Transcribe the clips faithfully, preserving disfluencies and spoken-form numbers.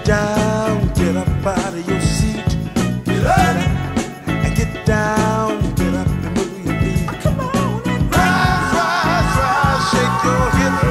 down, get up out of your seat. Get up and get down, get up and move your feet. Come on and rise, rise, rise, shake your hips.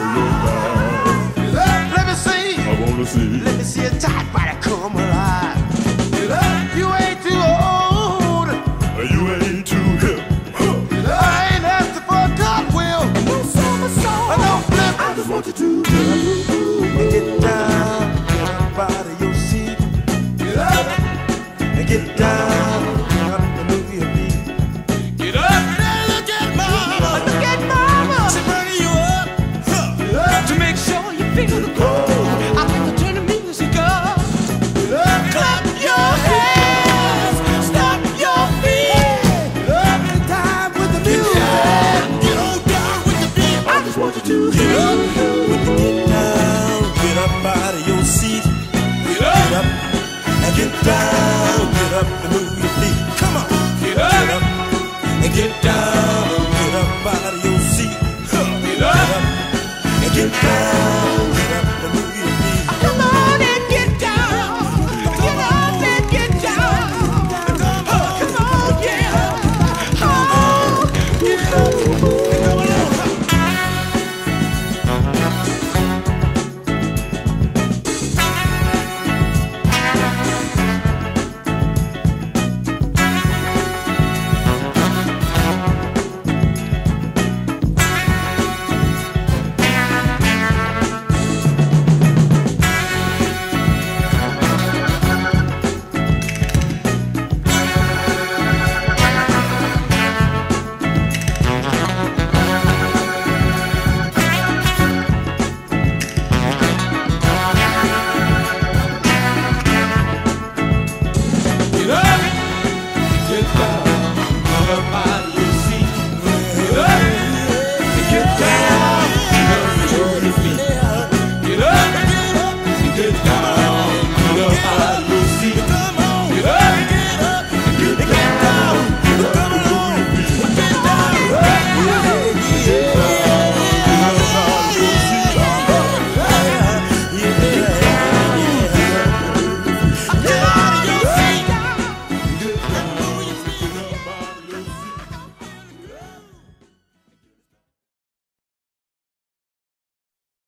Let me see, I wanna see. Let me see a tight body come alive. You ain't too old, you ain't too hip. I ain't asking for a cartwheel, no somersault, no flip. I just want you to get up and get down, get up out of your seat. Get up and get down, get up and move your feet. Get up and look at mama, look at mama. She's burning you up, huh, to make sure you feel the cold. I think I'll turn the music up. Clap your hands, stomp your feet. Every time with the music, get on down with the beat. I just want you to get up, get down, get up out of your seat. Get up and get down, get up and move your feet. Come on, get up and get down.